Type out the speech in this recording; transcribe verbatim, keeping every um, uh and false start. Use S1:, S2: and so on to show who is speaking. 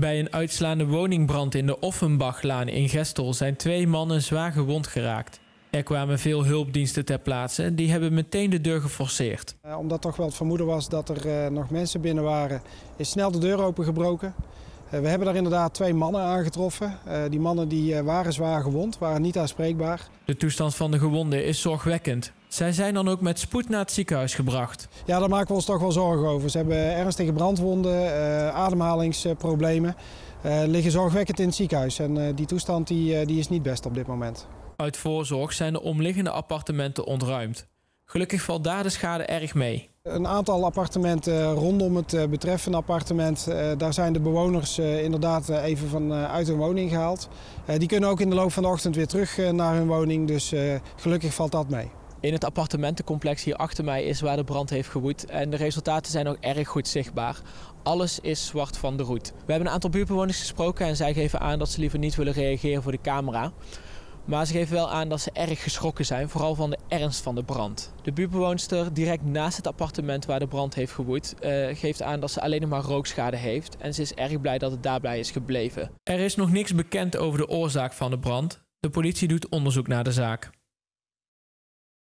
S1: Bij een uitslaande woningbrand in de Offenbachlaan in Gestel zijn twee mannen zwaar gewond geraakt. Er kwamen veel hulpdiensten ter plaatse, die hebben meteen de deur geforceerd.
S2: Uh, omdat toch wel het vermoeden was dat er uh, nog mensen binnen waren, is snel de deur opengebroken. Uh, we hebben daar inderdaad twee mannen aangetroffen. Uh, die mannen die, uh, waren zwaar gewond, waren niet aanspreekbaar.
S1: De toestand van de gewonden is zorgwekkend. Zij zijn dan ook met spoed naar het ziekenhuis gebracht.
S2: Ja, daar maken we ons toch wel zorgen over. Ze hebben ernstige brandwonden, uh, ademhalingsproblemen, uh, liggen zorgwekkend in het ziekenhuis. En uh, die toestand die, uh, die is niet best op dit moment.
S1: Uit voorzorg zijn de omliggende appartementen ontruimd. Gelukkig valt daar de schade erg mee.
S2: Een aantal appartementen rondom het betreffende appartement, daar zijn de bewoners inderdaad even van uit hun woning gehaald. Die kunnen ook in de loop van de ochtend weer terug naar hun woning, dus gelukkig valt dat mee.
S1: In het appartementencomplex hier achter mij is waar de brand heeft gewoed en de resultaten zijn ook erg goed zichtbaar. Alles is zwart van de roet. We hebben een aantal buurtbewoners gesproken en zij geven aan dat ze liever niet willen reageren voor de camera. Maar ze geven wel aan dat ze erg geschrokken zijn, vooral van de ernst van de brand. De buurtbewoonster direct naast het appartement waar de brand heeft gewoed, uh, geeft aan dat ze alleen nog maar rookschade heeft. En ze is erg blij dat het daarbij is gebleven. Er is nog niks bekend over de oorzaak van de brand. De politie doet onderzoek naar de zaak.